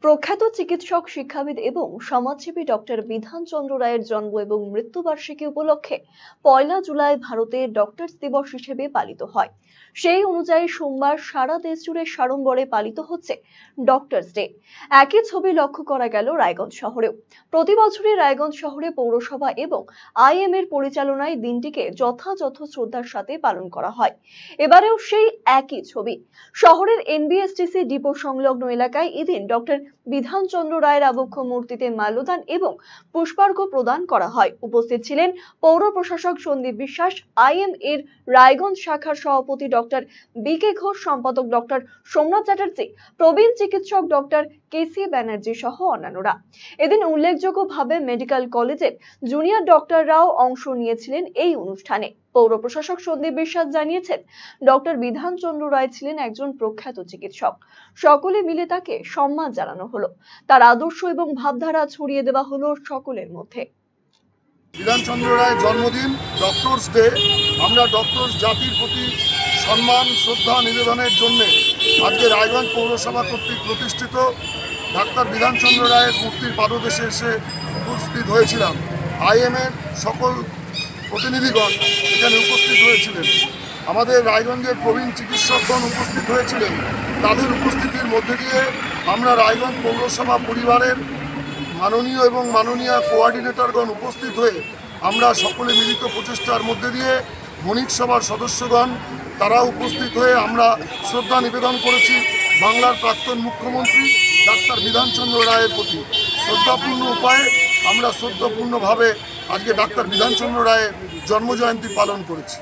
প্রখ্যাত চিকিৎসক, শিক্ষাবিদ এবং সমাজসেবী ডক্টর বিধান চন্দ্র রায়ের জন্ম এবং মৃত্যুবার্ষিকী উপলক্ষে 1 জুলাই ভারতে ডক্টরস দিবস হিসেবে পালিত হয়। সেই অনুযায়ী সোমবার সারা দেশ জুড়ে সাড়ম্বরে পালিত হচ্ছে ডক্টরস ডে। একই ছবি লক্ষ্য করা গেল রায়গঞ্জ শহরেও। প্রতি বছরই রায়গঞ্জ শহরে পৌরসভা এবং IM এর পরিচালনায় দিনটিকে যথাযথ শ্রদ্ধার সাথে পালন করা হয়। এবারেও সেই একই ছবি। শহরের NBSTC ডিপো সংলগ্ন এলাকায় এদিন ডক্টর বিধান চন্দ্র রায়ের আবক্ষ মূর্তিতে মাল্যদান এবং পুষ্পার্ঘ্য প্রদান করা হয়। উপস্থিত ছিলেন পৌর প্রশাসক সন্দীপ বিশ্বাস, IM এর রায়গঞ্জ শাখার সভাপতি ডক্টর BK ঘোষ, সম্পাদক ডক্টর সোমনাথ চ্যাটার্জি, প্রবীণ চিকিৎসক ডক্টর KC ব্যানার্জি সহ অন্যান্যরা। এদিন উল্লেখযোগ্যভাবে মেডিকেল কলেজের জুনিয়র ডক্টররাও অংশ নিয়েছিলেন এই অনুষ্ঠানে। পৌর প্রশাসক সন্দীপ বিশ্বাস জানিয়েছেন, ডক্টর বিধান চন্দ্র রায় ছিলেন একজন প্রখ্যাত চিকিৎসক। সকলে মিলে তাকে সম্মান জানানো হলো। তার আদর্শ এবং ভাবধারা ছড়িয়ে দেওয়া হলো সকলের মধ্যে। বিধান চন্দ্র রায়ের জন্মদিন, ডক্টরস ডে। আমরা ডক্টরস জাতির প্রতি সম্মান, শ্রদ্ধা নিবেদনের জন্য আজকে রায়গঞ্জ পৌরসভা কর্তৃক প্রতিষ্ঠিত ডাক্তার বিধান চন্দ্র রায়ের মূর্তির পাদদেশে এসে উপস্থিত হয়েছিলাম। IM এর সকল প্রতিনিধিগণ এখানে উপস্থিত হয়েছিলেন। আমাদের রায়গঞ্জের প্রবীণ চিকিৎসকগণ উপস্থিত হয়েছিলেন। তাদের উপস্থিতির মধ্যে দিয়ে আমরা রায়গঞ্জ পৌরসভা পরিবারের মাননীয় এবং মাননীয় কোঅর্ডিনেটরগণ উপস্থিত হয়ে আমরা সকলে মিলিত প্রচেষ্টার মধ্যে দিয়ে বণিক সভার সদস্যগণ তারা উপস্থিত হয়ে আমরা শ্রদ্ধা নিবেদন করেছি বাংলার প্রাক্তন মুখ্যমন্ত্রী ডাক্তার বিধান চন্দ্র রায়ের প্রতি। শ্রদ্ধাপূর্ণ উপায়ে আমরা শ্রদ্ধাপূর্ণভাবে আজকে ডাক্তার বিধান চন্দ্র রায়ের জন্মজয়ন্তী পালন করেছি।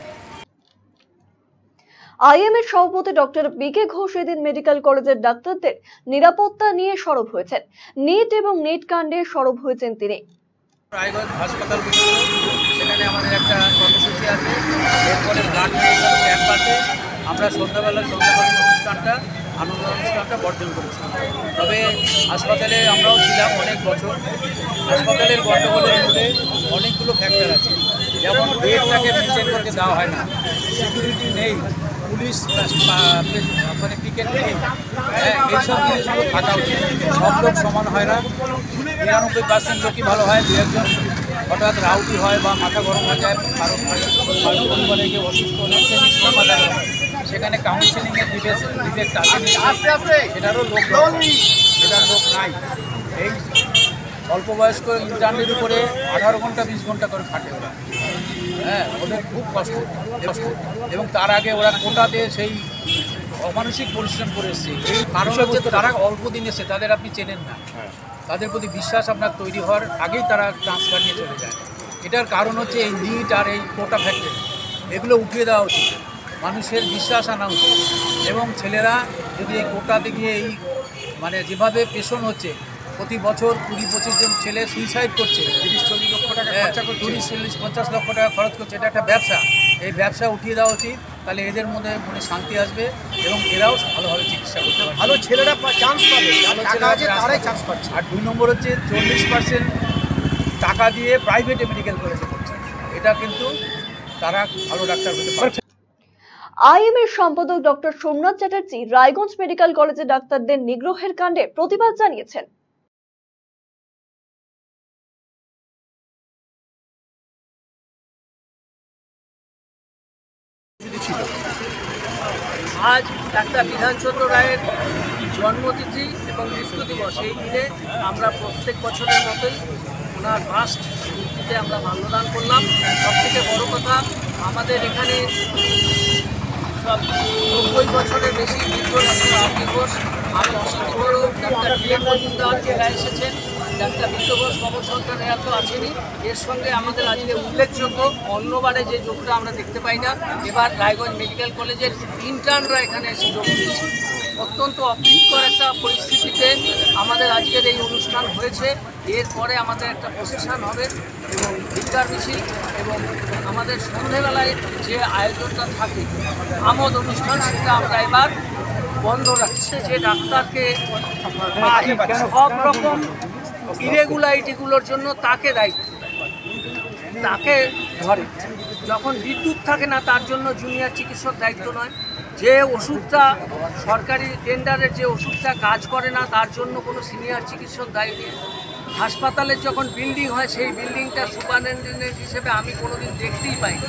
IM এর সভাপতি ডক্টর BK ঘোষ এদিন মেডিকেল কলেজের ডাক্তারদের নিরাপত্তা নিয়ে সরব হয়েছেন। নিট এবং নেট কাণ্ডে সরব হয়েছেন তিনি। রায়গঞ্জ হাসপাতাল সেখানে আমাদের একটা কর্মসূচি আছে, এরপরে ব্লাড ডোনেশন ক্যাম্প আছে। আমরা সন্ধ্যাকালীন আনন্দ অনুষ্ঠানটা বর্জন করেছি। তবে হাসপাতালে আমরাও ছিলাম অনেক বছর। হাসপাতালের গণ্ডগোলের মধ্যে অনেকগুলো ফ্যাক্টর আছে, যেমন বেডটাকে মেনটেন করতে দেওয়া হয় না, সিকিউরিটি নেই, পুলিশ মানে পিকেট নেই। এইসব জিনিসগুলো থাকা উচিত। সব লোক সমান হয় না। 99% লোকই ভালো হয়, 2-1 হঠাৎ রাউটি হয় বা মাথা গরম হয়ে যায়, কারণ পরিবারে কেউ অসুস্থ হলে সে নিশ্চয় মাথা গরম হয়। সেখানে কাউন্সিলিংয়ের ডিফেক্ট আছে, সেটারও লোক নাই। এই অল্প বয়স্ক ইন্টার্নের উপরে 18 ঘন্টা 20 ঘন্টা করে খাটে ওরা। ওদের খুব কষ্ট এবং তার আগে ওরা কোটাতে সেই অমানসিক পরিশ্রম করে এসছে। এই কারণ হচ্ছে তারা অল্প দিন এসে, তাদের আপনি চেনেন না, তাদের প্রতি বিশ্বাস আপনার তৈরি হওয়ার আগেই তারা ট্রান্সফার নিয়ে চলে যায়। এটার কারণ হচ্ছে এই নিট আর এই কোটা ফ্যাক্টরি, এগুলো উঠিয়ে দেওয়া উচিত, মানুষের বিশ্বাস আনা উচিত। এবং ছেলেরা যদি এই কোটাতে গিয়ে এই মানে যেভাবে পেশন হচ্ছে, প্রতি বছর 20-25 জন ছেলে সুইসাইড করছে, 30-40 লক্ষ টাকা খরচা করছে, 30-40-50 লক্ষ টাকা খরচ করছে। এটা একটা ব্যবসা। এই ব্যবসা উঠিয়ে দেওয়া উচিত, তাহলে এদের মধ্যে মনে শান্তি আসবে এবং এরাও ভালোভাবে চিকিৎসা করতে পারবে। ভালো ছেলেরা চান্স পাবে, তারাই চান্স পাচ্ছে। আর 2 নম্বর হচ্ছে 40% টাকা দিয়ে প্রাইভেটে মেডিকেল কলেজে করছে। এটা কিন্তু তারা ভালো ডাক্তার হতে পারছে। IM এর সম্পাদক ডক্টর সোমনাথ চ্যাটার্জি রায়গঞ্জ মেডিকেল কলেজের ডাক্তারদের নিগ্রহের কাণ্ডে প্রতিবাদ জানিয়েছেন। আজ ডাক্তার বিধান চন্দ্র রায়ের জন্মতিথি এবং মৃত্যু দিবস। এই দিনে আমরা প্রত্যেক বছরের মতোই ওনার ফার্স্ট মূর্তিতে আমরা মাল্যদান করলাম। সবথেকে বড় কথা, আমাদের এখানে সব 90 বছরের বেশি বৃদ্ধ ডাক্তার আরতি ঘোষ, আরও অসংখ্য বড় ডাক্তার বিএম মজুমদার এরা এসেছেন। ডাক্তার বিদ্য ঘোষ খবর সন্তান এরা তো আছেনই। এর সঙ্গে আমাদের আজকে উল্লেখযোগ্য, অন্যবারে যে যোগটা আমরা দেখতে পাই না, এবার রায়গঞ্জ মেডিকেল কলেজের ইন্টার্নরা এখানে এসে যোগ দিয়েছে। অত্যন্ত অপ্রীতিকর একটা পরিস্থিতিতে আমাদের আজকের এই অনুষ্ঠান হয়েছে। এরপরে আমাদের একটা প্রসেশন হবে এবং ভিক্ষার মিছিল এবং আমাদের সন্ধেবেলায় যে আয়োজনটা থাকে আমোদ অনুষ্ঠান, সেটা আমরা এবার বন্ধ রাখছি। যে ডাক্তারকে সব রকম ইরেগুলারিটিগুলোর জন্য তাকে দায়িত্ব দেয়, তাকে ধরে। যখন বিদ্যুৎ থাকে না, তার জন্য জুনিয়র চিকিৎসক দায়িত্ব নয়। যে ওষুধটা সরকারি টেন্ডারের যে ওষুধটা কাজ করে না তার জন্য কোনো সিনিয়র চিকিৎসক দায়ী নেই। হাসপাতালের যখন বিল্ডিং হয় সেই বিল্ডিংটা সুপারিনটেন্ডেন্ট হিসেবে আমি কোনোদিন দেখতেই পাইনি।